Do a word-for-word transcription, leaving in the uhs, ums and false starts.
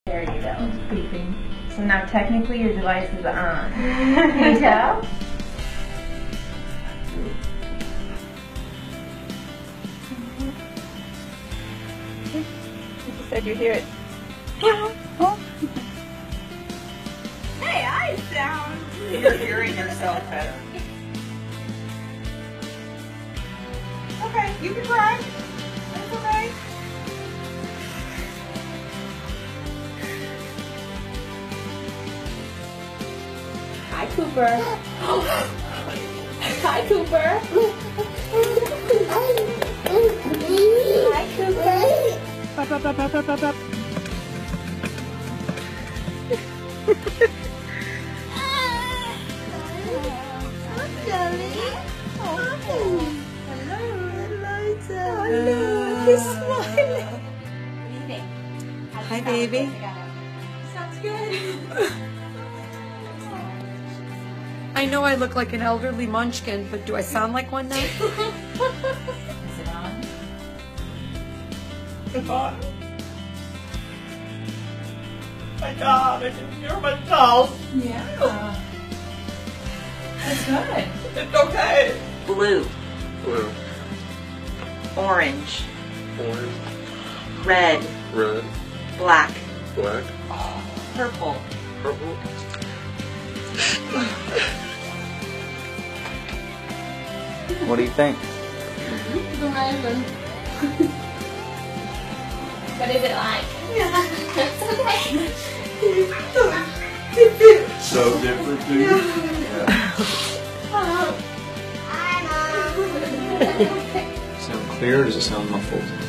There you go. It's beeping. So now technically your device is on. Can you tell? You said you hear it. Hey, I sound. You're hearing yourself better. Okay, you can cry. That's okay. Hi, Cooper. Hi, Cooper. Hi, Cooper. Up, up, up, up, up, up, up. Hello, he's smiling. Hi, baby. Sounds good. I know I look like an elderly munchkin, but do I sound like one now? Is it on? It's on. My God, I can hear myself. Yeah. That's good. It's okay. Blue, Blue, orange, orange, red, red, black, black, purple, purple. What do you think? What is it like? It's okay. So different, dude. Sound clear or does it sound muffled?